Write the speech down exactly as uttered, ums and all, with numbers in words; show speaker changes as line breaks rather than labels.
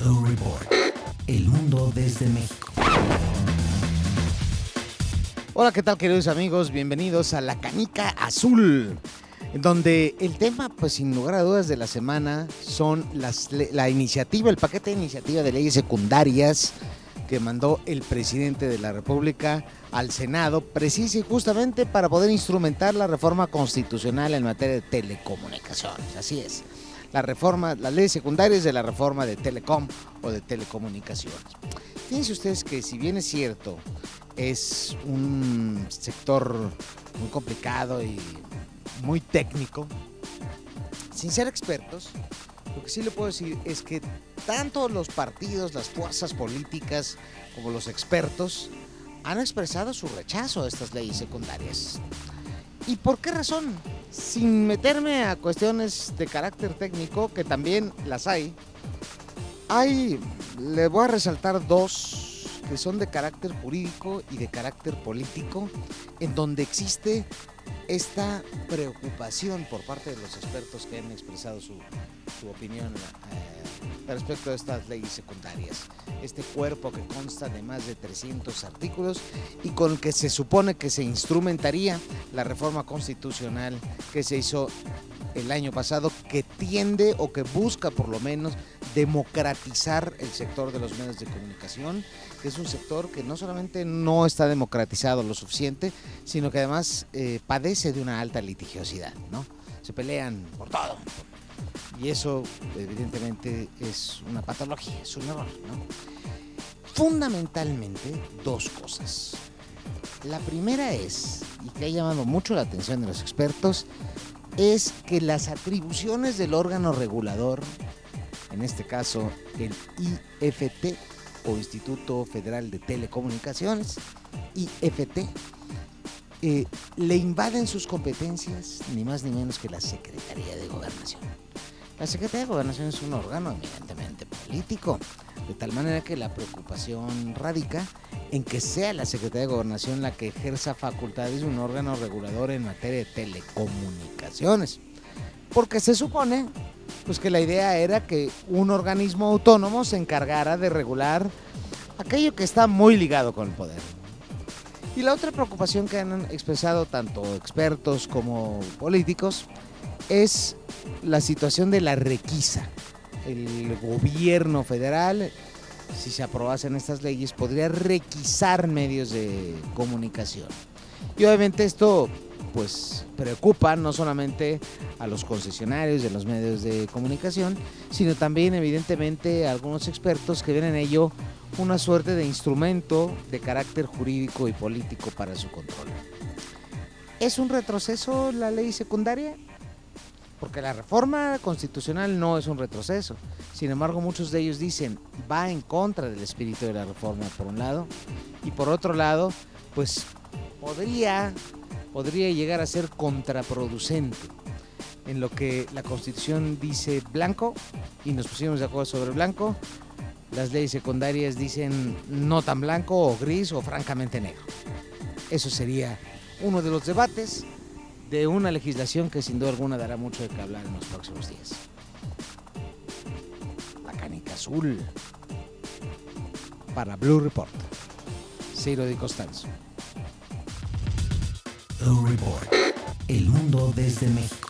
Blue Report. El mundo desde México.
Hola, ¿qué tal, queridos amigos? Bienvenidos a La Canica Azul, donde el tema, pues sin lugar a dudas, de la semana son las, la iniciativa, el paquete de iniciativa de leyes secundarias que mandó el presidente de la República al Senado, precisa y justamente para poder instrumentar la reforma constitucional en materia de telecomunicaciones. Así es, la reforma, las leyes secundarias de la reforma de Telecom o de telecomunicaciones. Fíjense ustedes que, si bien es cierto, es un sector muy complicado y muy técnico, sin ser expertos, lo que sí le puedo decir es que tanto los partidos, las fuerzas políticas, como los expertos han expresado su rechazo a estas leyes secundarias. ¿Y por qué razón? Sin meterme a cuestiones de carácter técnico, que también las hay, hay, le voy a resaltar dos que son de carácter jurídico y de carácter político, en donde existe esta preocupación por parte de los expertos que han expresado su, su opinión eh, respecto a estas leyes secundarias. Este cuerpo que consta de más de trescientos artículos y con el que se supone que se instrumentaría la reforma constitucional que se hizo el año pasado, que tiende o que busca por lo menos democratizar el sector de los medios de comunicación, que es un sector que no solamente no está democratizado lo suficiente, sino que además eh, padece de una alta litigiosidad, ¿no? Se pelean por todo, y eso evidentemente es una patología, es un error, ¿no? Fundamentalmente dos cosas. La primera es, y que ha llamado mucho la atención de los expertos, es que las atribuciones del órgano regulador, en este caso el I F T o Instituto Federal de Telecomunicaciones, I F T, eh, le invaden sus competencias ni más ni menos que la Secretaría de Gobernación. La Secretaría de Gobernación es un órgano eminentemente político, de tal manera que la preocupación radica en que sea la Secretaría de Gobernación la que ejerza facultades de un órgano regulador en materia de telecomunicaciones. Porque se supone pues, que la idea era que un organismo autónomo se encargara de regular aquello que está muy ligado con el poder. Y la otra preocupación que han expresado tanto expertos como políticos es la situación de la requisa. El gobierno federal, si se aprobasen estas leyes, podría requisar medios de comunicación. Y obviamente esto pues preocupa no solamente a los concesionarios de los medios de comunicación, sino también evidentemente a algunos expertos que ven en ello una suerte de instrumento de carácter jurídico y político para su control. ¿Es un retroceso la ley secundaria? Porque la reforma constitucional no es un retroceso. Sin embargo, muchos de ellos dicen va en contra del espíritu de la reforma, por un lado, y por otro lado, pues podría, podría llegar a ser contraproducente, en lo que la Constitución dice blanco y nos pusimos de acuerdo sobre blanco, las leyes secundarias dicen no tan blanco o gris o francamente negro. Eso sería uno de los debates de una legislación que sin duda alguna dará mucho de qué hablar en los próximos días. La Canica Azul para Blue Report. Ciro Di Costanzo.
Blue Report. El mundo desde México.